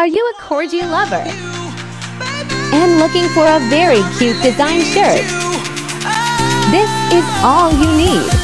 Are you a Corgi lover and looking for a very cute design shirt? This is all you need.